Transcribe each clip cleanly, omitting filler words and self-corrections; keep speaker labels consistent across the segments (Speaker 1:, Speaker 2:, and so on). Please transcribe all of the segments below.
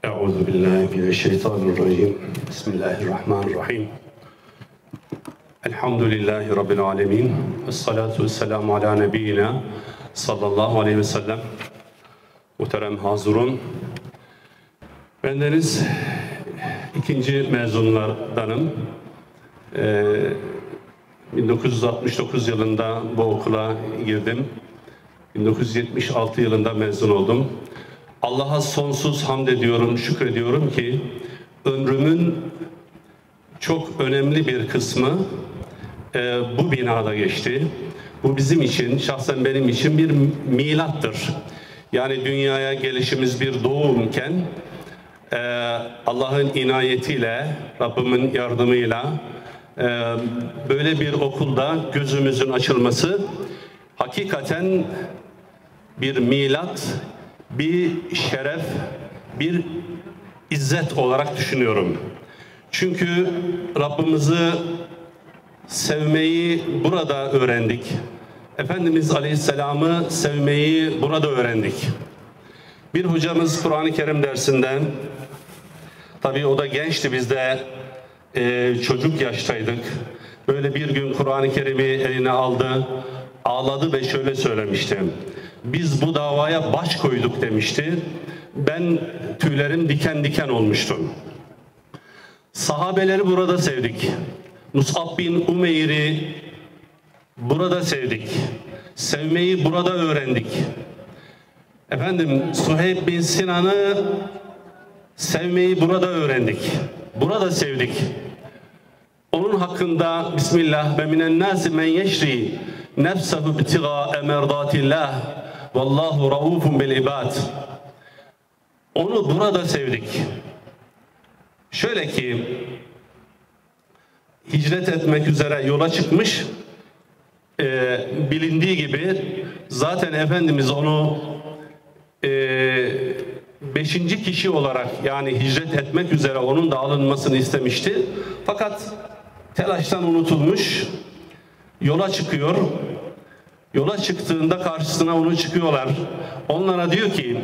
Speaker 1: Euzu billahi mineşşeytanirracim. Bismillahirrahmanirrahim. Elhamdülillahi Rabbil alemin. Esselatu vesselamu ala nebiyyina sallallahu aleyhi ve sellem. Muhterem hazırun. Bendeniz ikinci mezunlardanım. 1969 yılında bu okula girdim. 1976 yılında mezun oldum. Allah'a sonsuz hamd ediyorum, şükrediyorum ki ömrümün çok önemli bir kısmı bu binada geçti. Bu bizim için, şahsen benim için bir milattır. Yani dünyaya gelişimiz bir doğumken Allah'ın inayetiyle, Rabbimin yardımıyla böyle bir okulda gözümüzün açılması hakikaten bir milat, bir şeref, bir izzet olarak düşünüyorum. Çünkü Rabbimizi sevmeyi burada öğrendik. Efendimiz Aleyhisselam'ı sevmeyi burada öğrendik. Bir hocamız Kur'an-ı Kerim dersinden, tabii o da gençti, biz de çocuk yaştaydık. Böyle bir gün Kur'an-ı Kerim'i eline aldı, ağladı ve şöyle söylemişti. Biz bu davaya baş koyduk demişti. Ben tüylerim diken diken olmuştum. Sahabeleri burada sevdik. Mus'ab bin Umeyr'i burada sevdik. Sevmeyi burada öğrendik. Efendim Suheyb bin Sinan'ı sevmeyi burada öğrendik. Burada sevdik. Onun hakkında Bismillah ve minen nâsi men yeşri nefsehu ibtigâe merdatillah vallahu raufun bil ibad. Onu burada sevdik. Şöyle ki hicret etmek üzere yola çıkmış, bilindiği gibi zaten Efendimiz onu 5. kişi olarak, yani hicret etmek üzere onun da alınmasını istemişti. Fakat telaştan unutulmuş, yola çıkıyor. Yola çıktığında karşısına onu çıkıyorlar. Onlara diyor ki,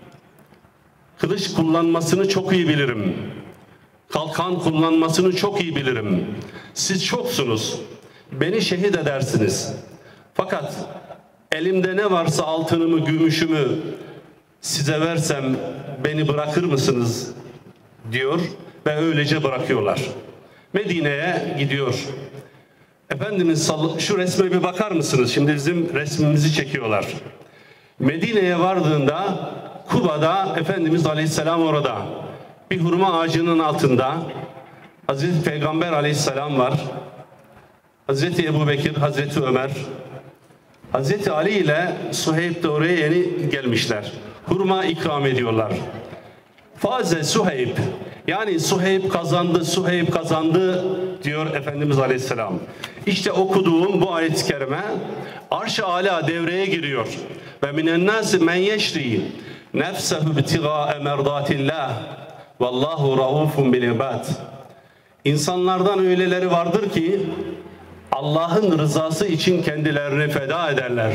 Speaker 1: kılıç kullanmasını çok iyi bilirim. Kalkan kullanmasını çok iyi bilirim. Siz çoksunuz. Beni şehit edersiniz. Fakat elimde ne varsa altınımı, gümüşümü size versem beni bırakır mısınız? Diyor ve öylece bırakıyorlar. Medine'ye gidiyor. Efendimiz şu resme bir bakar mısınız? Şimdi bizim resmimizi çekiyorlar. Medine'ye vardığında Kuba'da Efendimiz Aleyhisselam orada. Bir hurma ağacının altında Hazreti Peygamber Aleyhisselam var. Hazreti Ebubekir, Hazreti Ömer, Hazreti Ali ile Suheyb de oraya yeni gelmişler. Hurma ikram ediyorlar. Faze Suheyb, yani Suheyb kazandı, Suheyb kazandı diyor Efendimiz Aleyhisselam. İşte okuduğum bu ayet-i kerime Arş-ı Âlâ devreye giriyor. Ve minen nâsi men yeşri nefsehu ibtigâe merdâtillah vallahu raufun bil ibad. İnsanlardan öyleleri vardır ki Allah'ın rızası için kendilerini feda ederler.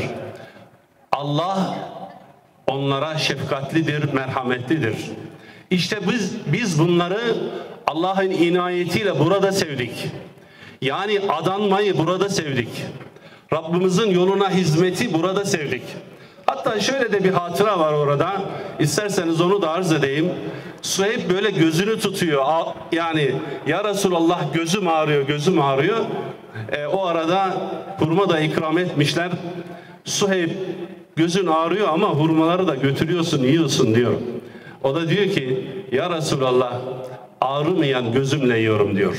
Speaker 1: Allah onlara şefkatlidir, merhametlidir. İşte biz bunları Allah'ın inayetiyle burada sevdik. Yani adanmayı burada sevdik. Rabbimizin yoluna hizmeti burada sevdik. Hatta şöyle de bir hatıra var orada. İsterseniz onu da arz edeyim. Suheyb böyle gözünü tutuyor. Yani ya Resulallah gözüm ağrıyor, gözüm ağrıyor. O arada hurma da ikram etmişler. Suheyb gözün ağrıyor ama hurmaları da götürüyorsun, yiyorsun diyor. O da diyor ki ya Resulallah ağrımayan gözümle yiyorum diyor.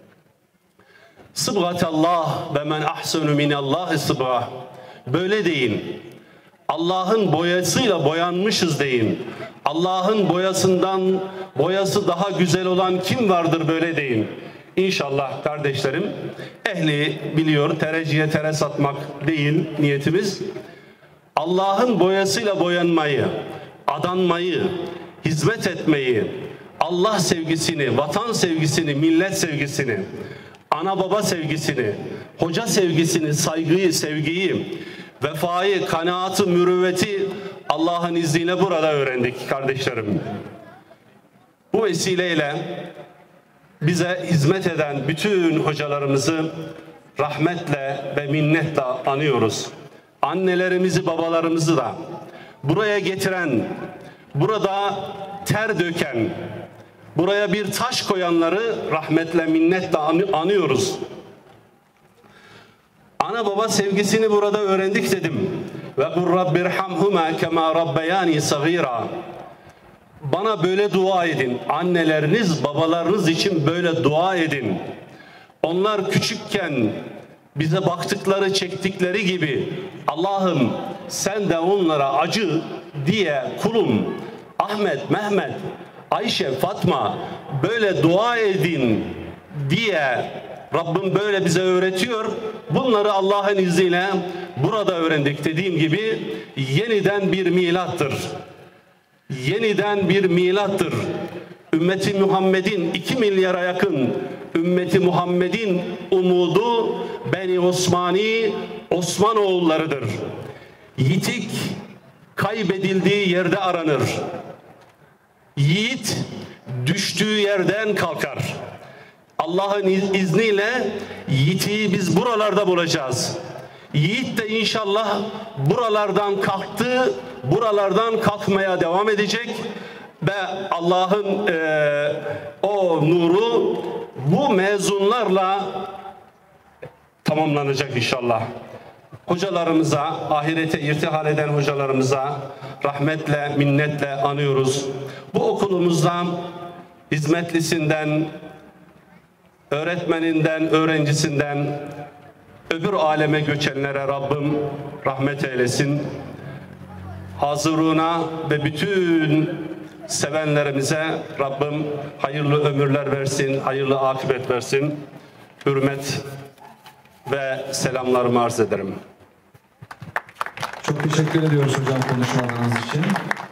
Speaker 1: Sıbgatallah ve men ahsenu minallahi sıbgah. Böyle deyin. Allah'ın boyasıyla boyanmışız deyin. Allah'ın boyasından boyası daha güzel olan kim vardır böyle deyin. İnşallah kardeşlerim, ehli biliyor, tereciye tere satmak değil niyetimiz. Allah'ın boyasıyla boyanmayı, adanmayı, hizmet etmeyi, Allah sevgisini, vatan sevgisini, millet sevgisini, ana baba sevgisini, hoca sevgisini, saygıyı, sevgiyi, vefayı, kanaatı, mürüvveti Allah'ın izniyle burada öğrendik kardeşlerim. Bu vesileyle bize hizmet eden bütün hocalarımızı rahmetle ve minnetle anıyoruz. Annelerimizi, babalarımızı da buraya getiren, burada ter döken, buraya bir taş koyanları rahmetle, minnetle anıyoruz. Ana baba sevgisini burada öğrendik dedim. Ve kul rabbirhamhuma kema rabbayani sagira. Bana böyle dua edin. Anneleriniz, babalarınız için böyle dua edin. Onlar küçükken bize baktıkları, çektikleri gibi Allah'ım sen de onlara acı diye kulum Ahmet, Mehmet, Ayşe, Fatma böyle dua edin diye Rabbim böyle bize öğretiyor. Bunları Allah'ın izniyle burada öğrendik. Dediğim gibi yeniden bir milattır. Yeniden bir milattır. Ümmeti Muhammed'in 2 milyara yakın ümmeti Muhammed'in umudu Beni Osmani Osmanoğullarıdır. Yitik kaybedildiği yerde aranır. Yiğit düştüğü yerden kalkar. Allah'ın izniyle yiğiti biz buralarda bulacağız. Yiğit de inşallah buralardan kalktı, buralardan kalkmaya devam edecek ve Allah'ın o nuru bu mezunlarla tamamlanacak inşallah. Hocalarımıza, ahirete irtihal eden hocalarımıza rahmetle, minnetle anıyoruz. Bu okulumuzdan, hizmetlisinden, öğretmeninden, öğrencisinden, öbür aleme göçenlere Rabbim rahmet eylesin. Hazıruna ve bütün sevenlerimize Rabbim hayırlı ömürler versin, hayırlı akıbet versin. Hürmet ve selamlarımı arz ederim.
Speaker 2: Çok teşekkür ediyoruz hocam konuşmalarınız için.